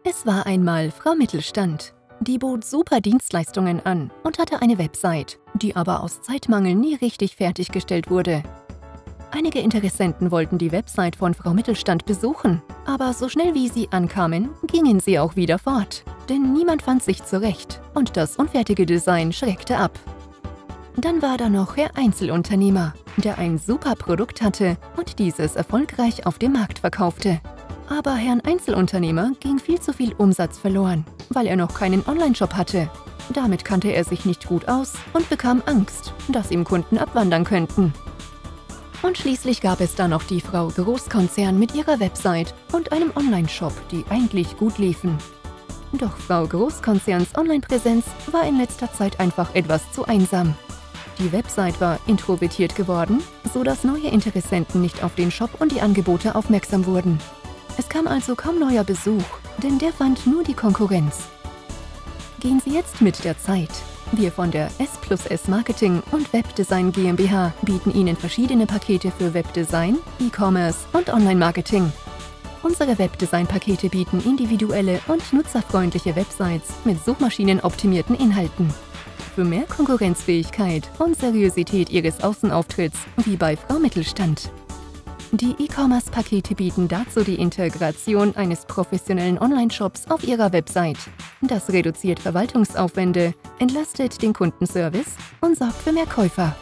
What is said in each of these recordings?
Es war einmal Frau Mittelstand. Die bot super Dienstleistungen an und hatte eine Website, die aber aus Zeitmangel nie richtig fertiggestellt wurde. Einige Interessenten wollten die Website von Frau Mittelstand besuchen, aber so schnell wie sie ankamen, gingen sie auch wieder fort. Denn niemand fand sich zurecht und das unfertige Design schreckte ab. Dann war da noch Herr Einzelunternehmer, der ein super Produkt hatte und dieses erfolgreich auf dem Markt verkaufte. Aber Herrn Einzelunternehmer ging viel zu viel Umsatz verloren, weil er noch keinen Online-Shop hatte. Damit kannte er sich nicht gut aus und bekam Angst, dass ihm Kunden abwandern könnten. Und schließlich gab es da noch die Frau Großkonzern mit ihrer Website und einem Online-Shop, die eigentlich gut liefen. Doch Frau Großkonzerns Online-Präsenz war in letzter Zeit einfach etwas zu einsam. Die Website war introvertiert geworden, sodass neue Interessenten nicht auf den Shop und die Angebote aufmerksam wurden. Es kam also kaum neuer Besuch, denn der fand nur die Konkurrenz. Gehen Sie jetzt mit der Zeit. Wir von der S+S Marketing und Webdesign GmbH bieten Ihnen verschiedene Pakete für Webdesign, E-Commerce und Online-Marketing. Unsere Webdesign-Pakete bieten individuelle und nutzerfreundliche Websites mit suchmaschinenoptimierten Inhalten. Für mehr Konkurrenzfähigkeit und Seriosität Ihres Außenauftritts wie bei Frau Mittelstand. Die E-Commerce-Pakete bieten dazu die Integration eines professionellen Online-Shops auf Ihrer Website. Das reduziert Verwaltungsaufwände, entlastet den Kundenservice und sorgt für mehr Käufer.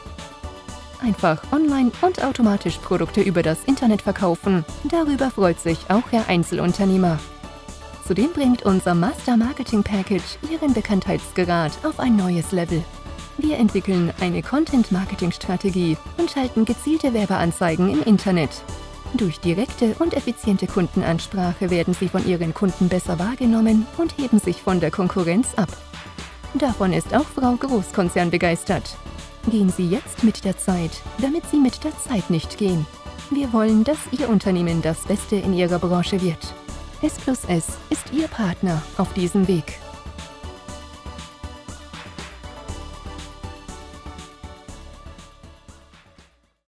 Einfach online und automatisch Produkte über das Internet verkaufen. Darüber freut sich auch Herr Einzelunternehmer. Zudem bringt unser Master Marketing Package Ihren Bekanntheitsgrad auf ein neues Level. Wir entwickeln eine Content-Marketing-Strategie und schalten gezielte Werbeanzeigen im Internet. Durch direkte und effiziente Kundenansprache werden Sie von Ihren Kunden besser wahrgenommen und heben sich von der Konkurrenz ab. Davon ist auch Frau Großkonzern begeistert. Gehen Sie jetzt mit der Zeit, damit Sie mit der Zeit nicht gehen. Wir wollen, dass Ihr Unternehmen das Beste in Ihrer Branche wird. S+S ist Ihr Partner auf diesem Weg.